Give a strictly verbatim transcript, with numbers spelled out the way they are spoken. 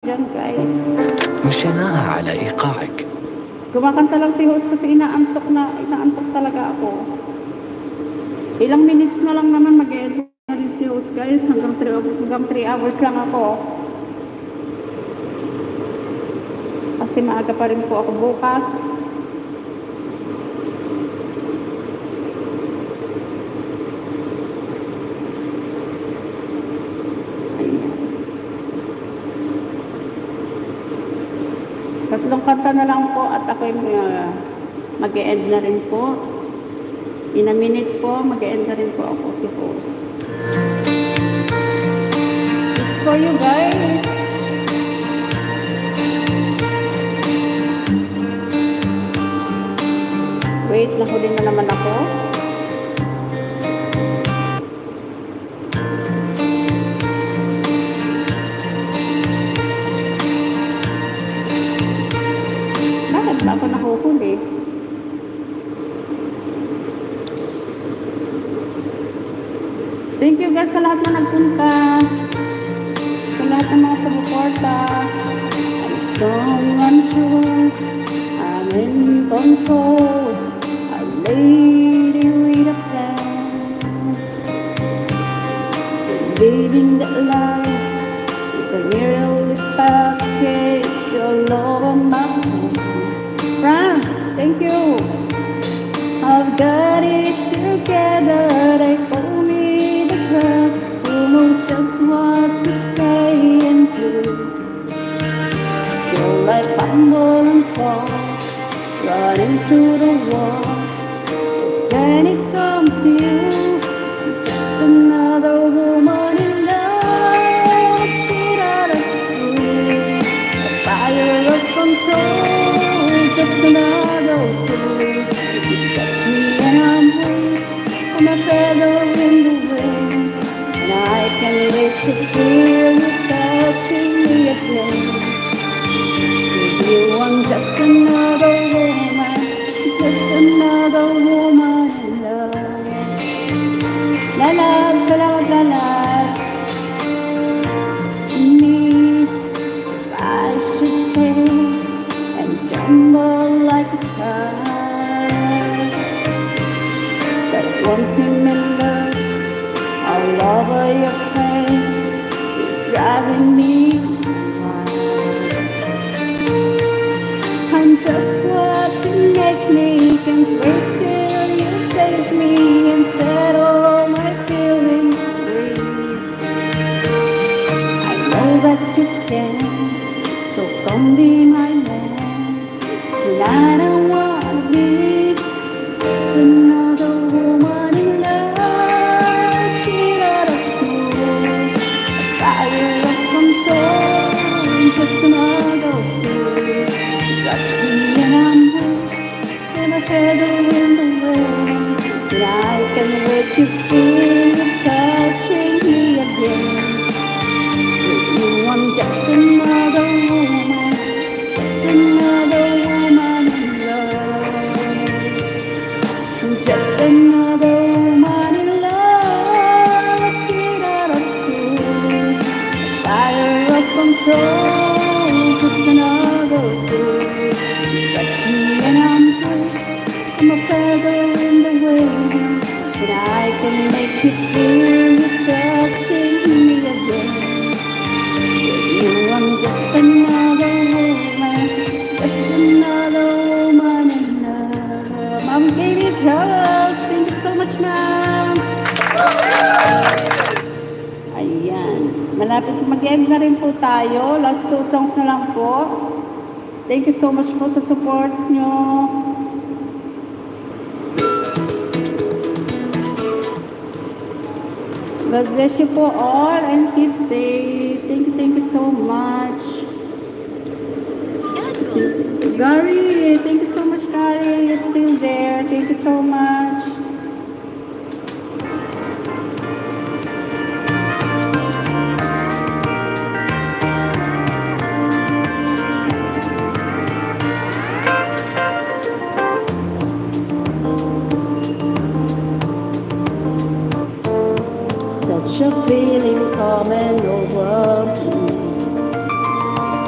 dyan, guys. مشيناها على إيقاعك. Kumakanta lang si host kasi inaantok na, inaantok talaga ako. Ilang minutes na lang naman mag-edit na rin si host, guys. Hanggang three hours lang ako. Kasi maaga pa rin po ako bukas. Tatlong kanta na lang po at ako uh, mag-e-end na rin po. In a minute po, mag-e-end na rin po ako si host. It's for you guys. Wait, nahuli na naman ako. Ba ako nahuhuli? Thank you guys sa lahat na nagpunta, sa lahat ng mga sumuporta. I'm strong, I'm sure, I'm in control, a lady with a plan, believing that life is a real package all over my head. France, thank you. I've got it together. They call me the girl who knows just what to say and do. Still I fumble and fall, run into the wall. Cause when it comes to you, I'm just another woman in love. Put out of school, a fire of control. Just another fool. If you touch me and I'm weak, I'm a feather in the wind, and I can wait to feel you touching me again. With you I'm just another woman, just another woman in love. La la, salamat la la. Me, if I should say, tremble like a child that want to remember all over your face is driving me wild. I'm just what you make me, can't wait till you take me and set all my feelings free. I know that you can, so come be my man. Tonight I wanna be just another woman in love. Get out of school, a fire of control. Just another fool. Touch me and I'm weak, and a feather in the wind. And I can wait to feel you touching me again. With you I'm just another woman, just another woman. Just another woman in love. Get out of school, fire of control. Just another fool. Touch me and I'm good, I'm a feather in the wind, and I can make you feel you touching me again. With you I'm just another woman, just another woman in love. Ma'am Katie Charles, thank you so much, ma'am. Ayan. Malapit mag-end na rin po tayo. Last two songs na lang po. Thank you so much po sa support nyo. God bless you po all and keep safe. Thank you, thank you so much. Gary, thank you so much, Gary. You're still there. Thank you so much.